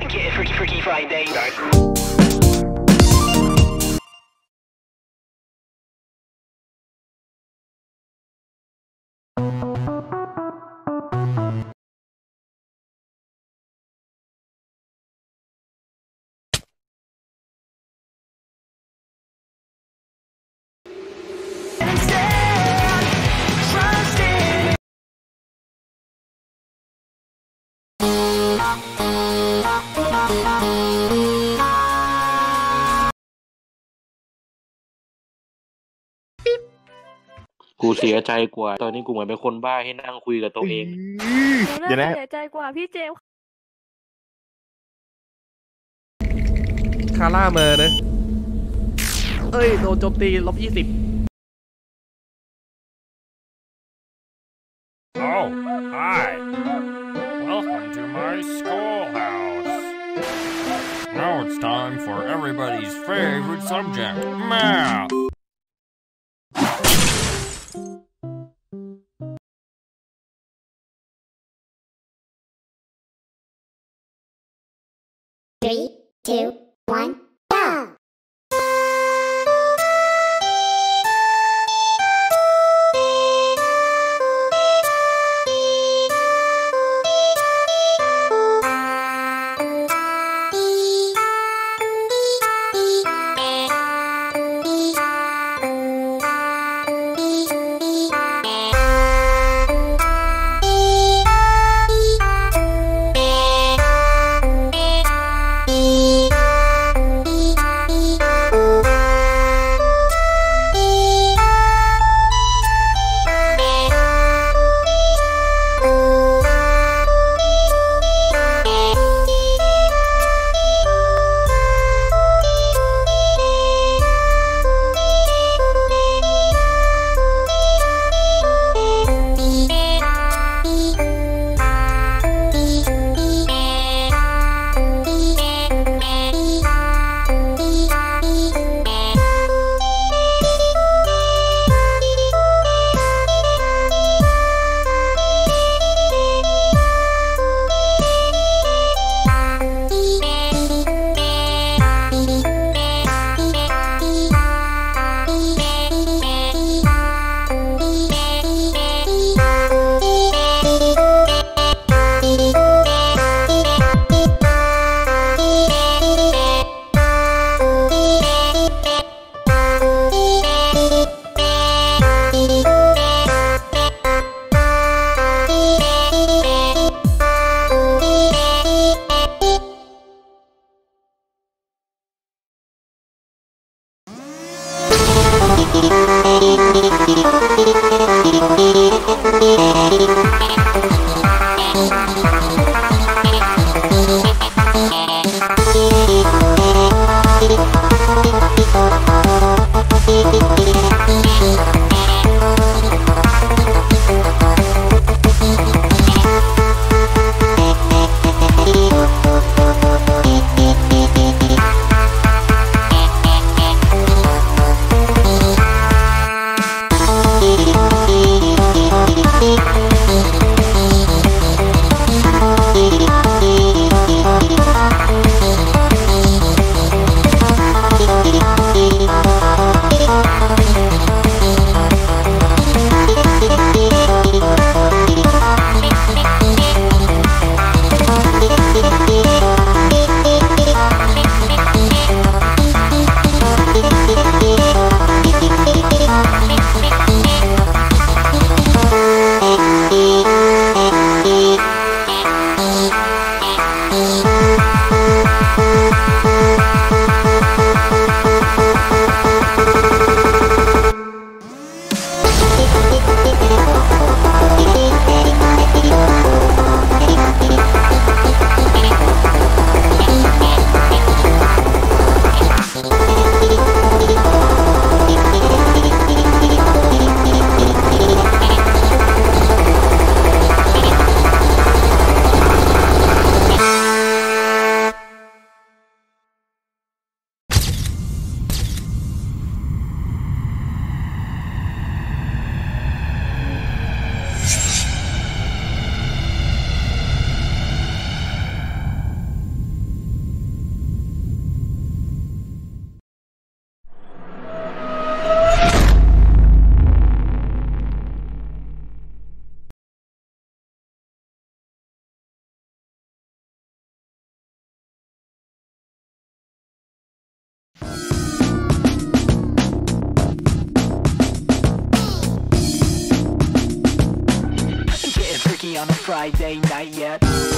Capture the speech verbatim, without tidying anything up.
Get it Freaky Freaky Friday. กูเสียใจกว่าตอนนี้กูเหมือนเป็นคนบ้าให้นั่งคุยกับตัวเองเดี๋ยวนะเสียใจกว่าพี่เจมส์คาร่าเมอร์นะเอ้ยโดนโจมตีลบยี่สิบ Oh, hi. Welcome to my schoolhouse. Now it's time for everybody's favorite subject, math. Three, two, one, go! Friday night yet.